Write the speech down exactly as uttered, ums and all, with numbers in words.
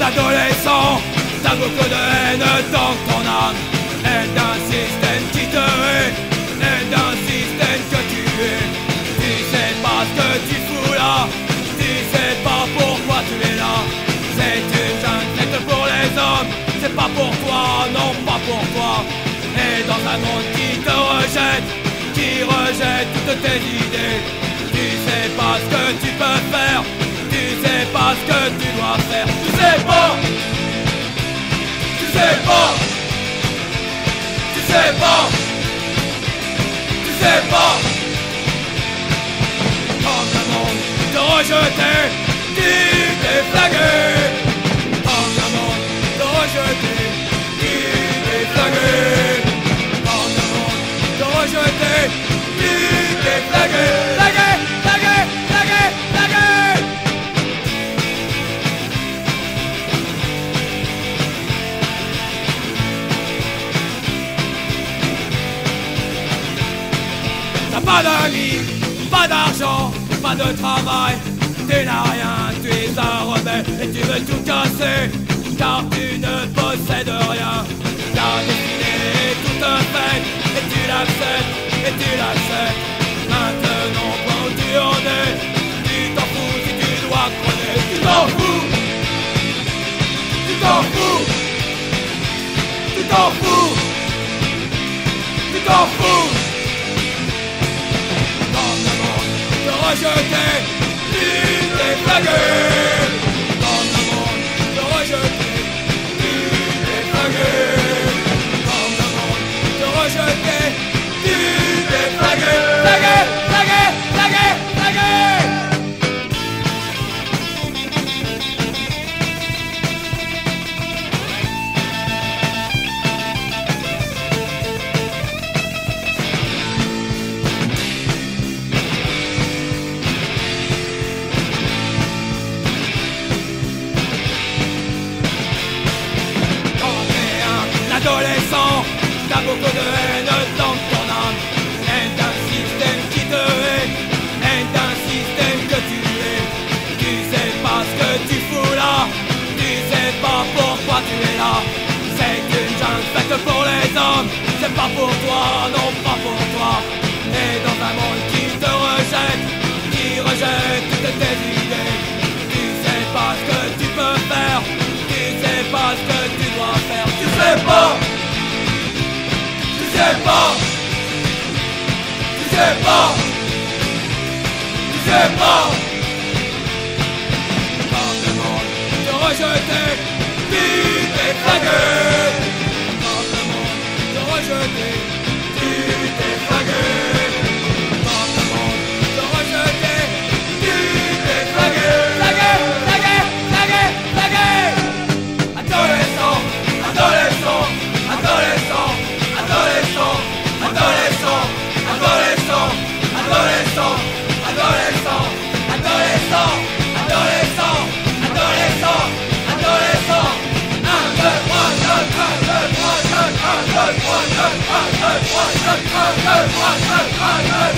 Adolescent, t'as beaucoup de haine dans ton âme. Haine d'un système qui te hait, haine d'un système que tu es. Tu sais pas ce que tu fous là, tu sais pas pourquoi tu es là. C'est une jungle faite pour les hommes, c'est pas pour toi, non pas pour toi. Et dans un monde qui te rejette, qui rejette toutes tes idées, tu sais pas ce que tu peux faire, tu sais pas ce que tu dois faire. Tu sais pas, tu sais pas, tu sais pas, tu sais pas. Quand le monde te rejetait, tu t'es flagué. Quand le monde te rejetait, tu t'es flagué. Quand le monde te rejetait, tu t'es flagué. Flagué, flagué, flagué, flagué. T'as pas d'amis, pas d'argent, pas de travail, tu n'as rien, tu es un rebelle et tu veux tout casser, car tu ne possèdes rien. Ta destinée est toute faite et tu l'acceptes, et tu l'acceptes. Maintenant quand tu en es, tu t'en fous si tu dois crever. Tu t'en fous, tu t'en fous, tu t'en fous, tu t'en fous. Rejeté, tu t'es flagué. Quand le monde te rejeté, tu t'es flagué. Quand le monde te rejeté, tu t'es flagué. Flagué, flagué, flagué, flagué. Adolescent, t'as beaucoup de haine dans ton âme. Haine d'un système qui te hait, haine d'un système que tu es. Tu sais pas ce que tu fous là, tu sais pas pourquoi tu es là. C'est une jungle faite pour les hommes, c'est pas pour toi, non pas pour toi. Et dans un monde qui te rejette, qui rejette toutes tes idées, tu sais pas ce que tu peux faire, tu sais pas ce que tu dois faire. Tu sais pas, tu sais pas, tu sais pas, tu sais pas. Quand le monde te rejetait, tu t'es flagué. Quand le monde te rejetait, tu t'es flagué. Quand le monde te rejetait, tu t'es flagué. Flagué, flagué, flagué, flagué. Adolescent, adolescent, adolescent, adolescent, adolescent, adolescent, adolescent, adolescent, adolescent, adolescent, adolescent, adolescent. Un, deux, trois, quatre, un, deux, trois, quatre, un, deux, trois, quatre, un, deux, trois, quatre, un, deux, trois, quatre, un, deux.